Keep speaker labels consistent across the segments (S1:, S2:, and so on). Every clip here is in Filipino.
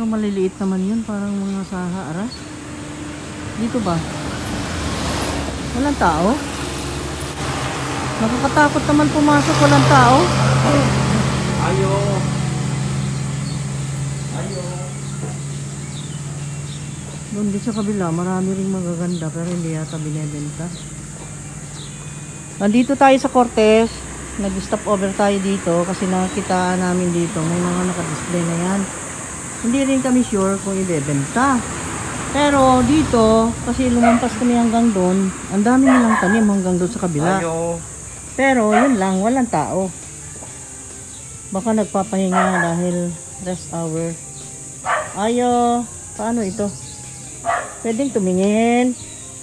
S1: Parang maliliit naman yun. Parang mga saha, ara. Dito ba? Walang tao? Nakakatakot naman pumasok. Walang tao.
S2: Ayo.
S1: Doon din sa kabila, marami ring magaganda pero hindi yata binebenta. Nandito tayo sa Cortez. Nag-stop over tayo dito kasi nakita namin dito may mga naka-display na yan. Hindi rin kami sure kung ibebenta. Pero dito, kasi lumampas kami hanggang doon, ang dami nilang tanim hanggang doon sa kabila.
S2: Ayo.
S1: Pero yun lang, walang tao. Baka nagpapahinga dahil rest hour. Ayo, paano ito? Pwedeng tumingin.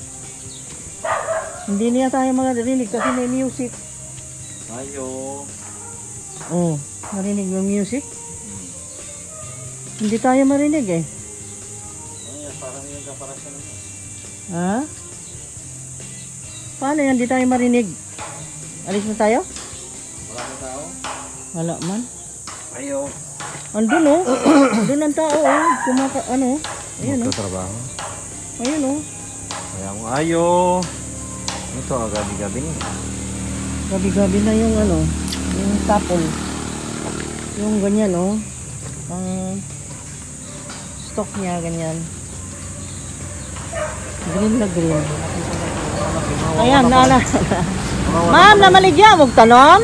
S1: Hindi niya tayo marinig kasi may music.
S2: Ayo.
S1: Oh, marinig yung music? Hindi tayo marinig eh.
S2: Ay, parang yung kaparasyon naman.
S1: Ha? Paano yan? Hindi tayo marinig. Alis na tayo?
S2: Wala na tao?
S1: Wala man.
S2: Ayo.
S1: Andun oh. Andun ang tao oh. Ano? Ayan oh.
S2: Trabaho.
S1: Ayun oh.
S2: Kaya mo ayo. Ito gabi-gabi ni.
S1: Gabi-gabi na yung ano, yung tapol. Yung ganyan oh. Ang stock niya ganyan. Green na green. Ayan, nana. Ma'am, namaligya mo tanom?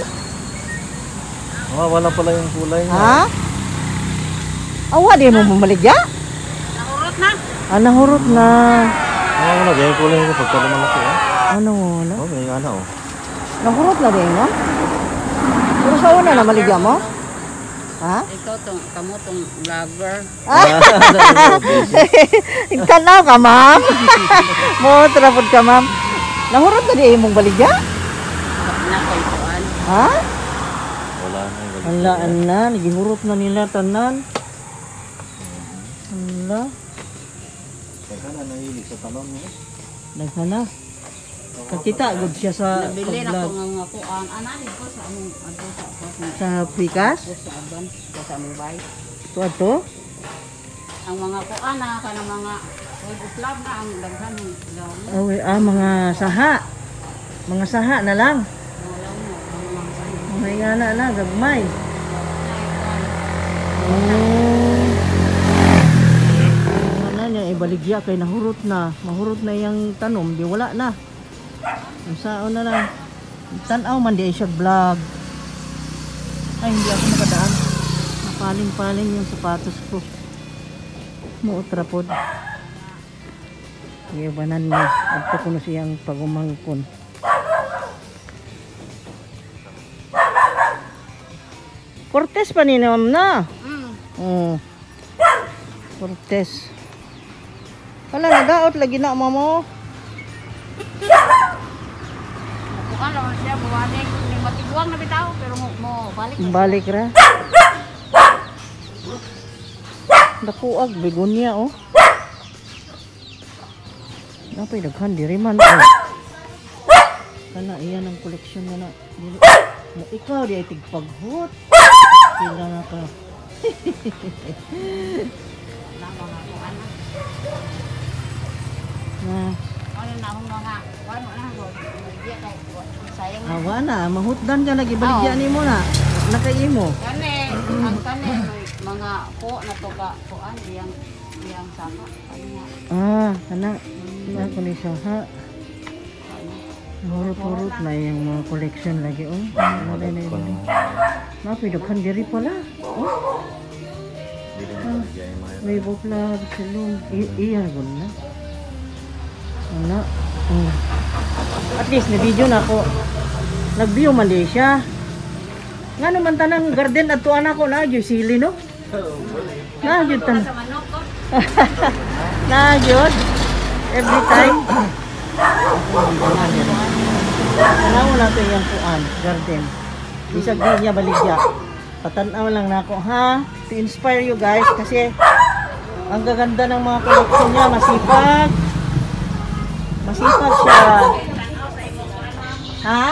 S2: Wala pala yung kulay niya.
S1: Ha? Awa, di mo mamaligya?
S3: Nahurot na.
S1: Ah, nahurot na.
S2: Wala din yung kulay niya pagka lumalaki eh.
S1: Ano wala?
S2: Oh, may ano oh.
S1: Nahurot na din mo? Pero sa una namaligya mo? Ha?
S3: Ikaw tong vlogger.
S1: Tanaw ka, ma'am. Mo trapod ka, ma'am. Nahurot na di imong baligya?
S3: Nakaytuan.
S1: Ha?
S2: Wala na yung gabi.
S1: Wala na, nagihurot na nila tanan. Wala.
S2: Teka na, nahilig sa tanong mo.
S1: Naghana. Kakita good siya sa
S3: Nabili na ko
S1: pag-vlog.
S3: nga kuan. Ananin ko sa among adto sa
S1: Sa Pikas?
S3: sa aban sa mobile.
S1: Ito?
S3: Ang mga kuan na kanang mga web of love na ang daghan ng lawn.
S1: Oh, mga saha. Mga saha na lang.
S3: Mga lawn mo ang mga sayo.
S1: May ngana na, gagmay. Oh. Ano niya, ibaligya kay nahurot na. Mahurot na yung tanom, di wala na. Ang sao na lang. Tanaw man di siya vlog. Ay, hindi ako nakadaan. Napaling-paling yung sapatos ko. Muutrapod. Iyabanan niya. Agto ko na siyang pagumangkon. Cortez pa ni ma'am na. Oh. Cortez. Wala nagaot lagi na mo.
S3: Kuan lang siya buwalik ni matiguang na bitaw pero mo balik.
S1: Balik ra. Dakuag begonia oh. Napay daghan diri man oh. Kana iyan ang koleksyon na dili. Mo ikaw di ay tigpaghot. Sila na ka.
S3: Na mga kuan na.
S1: Na
S3: Ano na akong mga kuan na ho. Dia kay sayang na.
S1: awa na mahutdan ka lagi baligya nimo na. Nakaimo.
S3: Kani, ang kani mga po na to ka kuan iyang saka. Kanya.
S1: Kana na ko ni siya ha. Hurot-hurot na yung mga collection lagi oh. Ano na yun? Napidaghan diri pala. Oh.
S2: Hindi rin nalagyan yung mga
S1: May vlog salon. Iyan ko na. Ano? At least na video na ako. Nag-view man di siya. Nga naman tanang garden at tuan ako na gyud sili no. Na gyud tan.
S3: Sa manok ko.
S1: Na gyud. Every time. Ano na to yung tuan garden. Bisag di niya baligya. Patanaw lang na ako ha. To inspire you guys kasi ang gaganda ng mga collection niya, masipag. Masipag siya. Ha?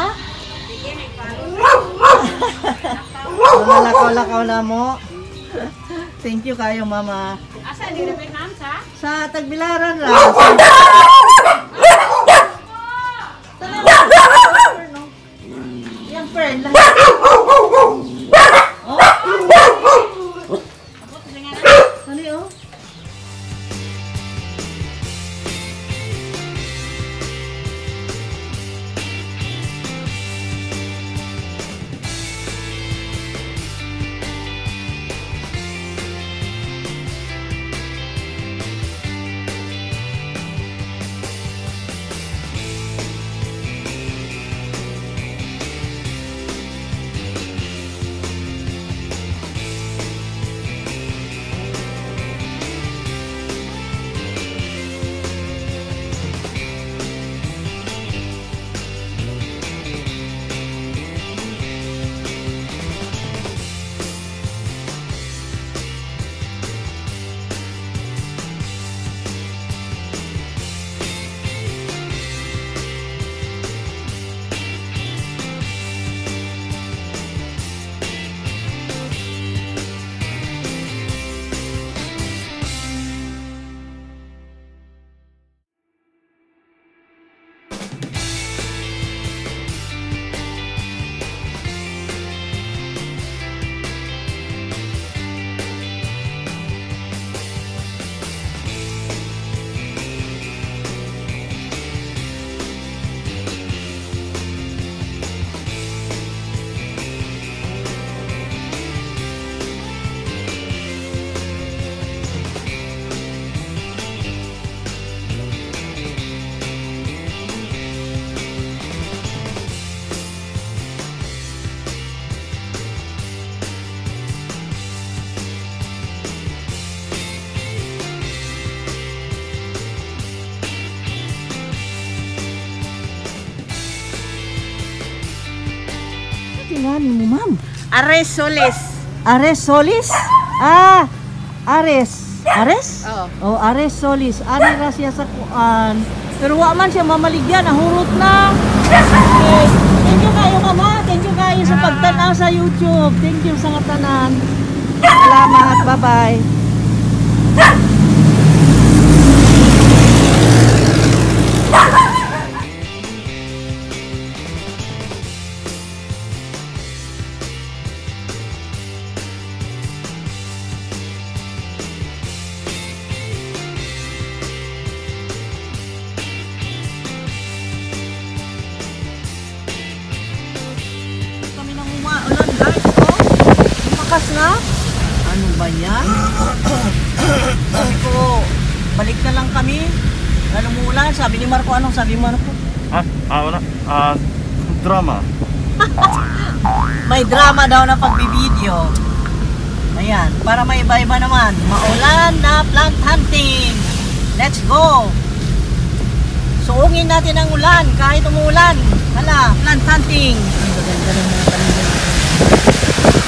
S1: Mga lakaw-lakaw na mo. Thank you kayo, mama.
S3: Asa di na Vietnam sa?
S1: Sa Tagbilaran lang. Yan, friend. Oh. Ano yun? Tingnan mo, ma'am.
S3: Ares Solis.
S1: Ares Solis? Ah, Ares. Ares?
S3: Oo.
S1: Oh, Ares Solis. Ani ra siya sa kuan. Pero wa man siya mamaligyan, nahurot na. Okay. Thank you kayo, mama. Thank you kayo sa pagtanaw sa YouTube. Thank you sa nga tanan. Salamat. Bye-bye. Kami nang umuulan, guys. Oh, lumakas na. Ano ba yan? Sabi ko, balik na lang kami. Ano umuulan? Sabi ni Marco, anong sabi mo, Marco?
S2: Wala. Drama.
S1: May drama daw na pagbibideo. Ayan, para may iba-iba naman. Maulan na plant hunting. Let's go! Suungin natin ang ulan kahit umuulan. Hala, plant hunting. Ang ganda ng mga tanim natin.